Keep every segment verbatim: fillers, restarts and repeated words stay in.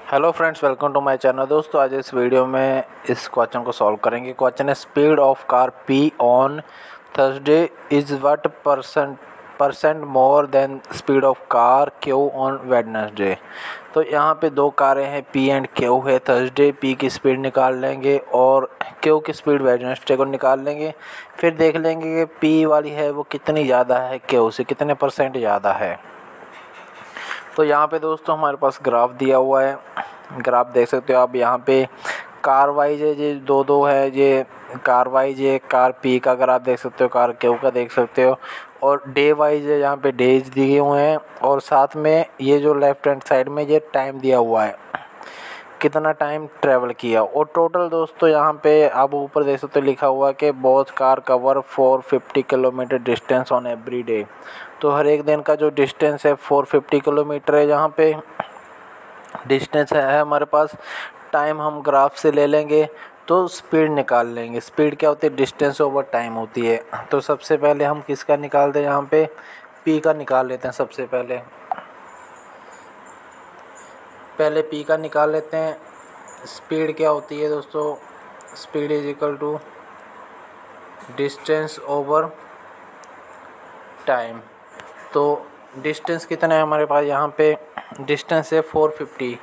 Hello friends, welcome to my channel. दोस्तों आज इस वीडियो में इस क्वेश्चन को सॉल्व करेंगे। क्वेश्चन है speed of car P on Thursday is what percent percent more than speed of car Q on Wednesday. तो यहाँ पे दो कारें हैं, पी एंड क्यू है। थर्सडे पी की स्पीड निकाल लेंगे और क्यू की स्पीड वेडनेसडे को निकाल लेंगे। फिर देख लेंगे कि पी वाली है वो कितनी ज़्यादा है क्यू से, कितने परसेंट ज़्यादा है। तो यहाँ पे दोस्तों हमारे पास ग्राफ दिया हुआ है। ग्राफ देख सकते हो आप। यहाँ पे कार वाइज है, ये दो दो है, ये कार वाइज है। कार पी का अगर आप देख सकते हो, कार क्यू का देख सकते हो। और डे वाइज है, यहाँ पे डेज दिए हुए हैं। और साथ में ये जो लेफ्ट हैंड साइड में ये टाइम दिया हुआ है, कितना टाइम ट्रैवल किया। और टोटल दोस्तों यहाँ पे आप ऊपर देख सकते हो लिखा हुआ है कि both car cover four fifty kilometre distance on every day. तो हर एक दिन का जो डिस्टेंस है फोर फिफ्टी किलोमीटर है। यहाँ पे डिस्टेंस है हमारे पास। टाइम हम ग्राफ से ले लेंगे तो स्पीड निकाल लेंगे। स्पीड क्या होती है? डिस्टेंस ओवर टाइम होती है। तो सबसे पहले हम किसका निकालते हैं? यहाँ पे पी का निकाल लेते हैं। सबसे पहले पहले पी का निकाल लेते हैं। स्पीड क्या होती है दोस्तों? Speed is equal to distance over time. तो डिस्टेंस कितना है हमारे पास? यहाँ पे डिस्टेंस है फोर फिफ्टी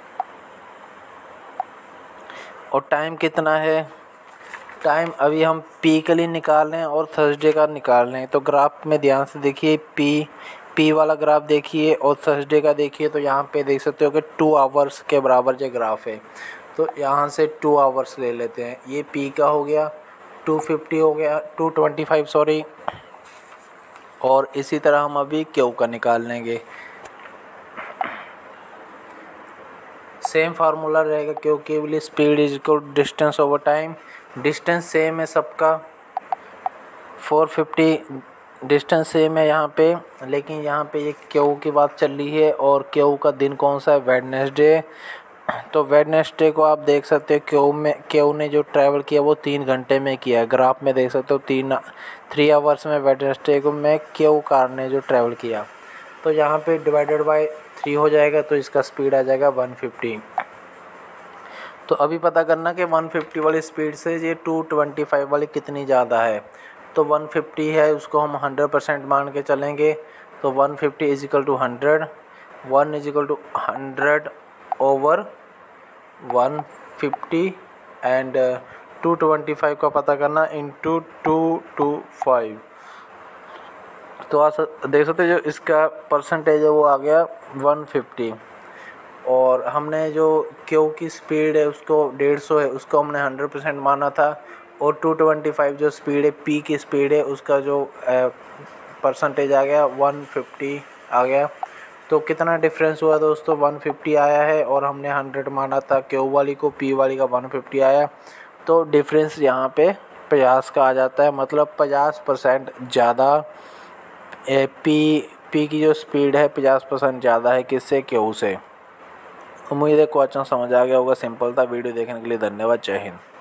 और टाइम कितना है? टाइम अभी हम पी के लिए निकाल रहे हैं और थर्सडे का निकाल रहे हैं। तो ग्राफ में ध्यान से देखिए, पी पी वाला ग्राफ देखिए और थर्सडे का देखिए। तो यहाँ पे देख सकते हो कि टू आवर्स के बराबर जो ग्राफ है। तो यहाँ से टू आवर्स ले लेते हैं। ये पी का हो गया, टू फिफ्टी हो गया, टू ट्वेंटी फाइव सॉरी। और इसी तरह हम अभी क्यू का निकाल लेंगे। सेम फार्मूला रहेगा, क्योंकि speed is equal distance over time. Distance same है सबका, फोर फिफ्टी डिस्टेंस सेम है यहाँ पे। लेकिन यहाँ पे ये क्यू की बात चल रही है और क्यू का दिन कौन सा है? वेडनेसडे। तो वेडनेसडे को आप देख सकते हो क्यू में क्यू ने जो ट्रैवल किया वो तीन घंटे में किया है। ग्राफ में देख सकते हो तीन थ्री आवर्स में वेडनेसडे को में क्यू कार ने जो ट्रैवल किया। तो यहाँ पे डिवाइडेड बाय थ्री हो जाएगा, तो इसका स्पीड आ जाएगा वन फिफ्टी। तो अभी पता करना कि वन फिफ्टी वाली स्पीड से ये टू ट्वेंटी फाइव वाली कितनी ज़्यादा है। तो वन फिफ्टी है, उसको हम हंड्रेड परसेंट मान के चलेंगे। तो one fifty is equal to hundred, one is equal to hundred over one fifty and two twenty five का पता करना इंटू टू टू फाइव। तो आप देख सकते हो जो इसका परसेंटेज है वो आ गया वन फिफ्टी। और हमने जो क्यू की स्पीड है उसको डेढ़ सौ है, उसको हमने हंड्रेड परसेंट माना था। और टू ट्वेंटी फाइव जो स्पीड है पी की स्पीड है, उसका जो परसेंटेज आ गया वन फिफ्टी आ गया। तो कितना डिफरेंस हुआ दोस्तों? वन फिफ्टी आया है और हमने हंड्रेड माना था क्यू वाली को, पी वाली का वन फिफ्टी आया। तो डिफरेंस यहाँ पे पचास का आ जाता है, मतलब पचास परसेंट ज़्यादा पी पी की जो स्पीड है पचास परसेंट ज़्यादा है किससे? क्यू से। उम्मीद है क्वेश्चन समझ आ गया होगा। सिंपल था। वीडियो देखने के लिए धन्यवाद। जय हिंद।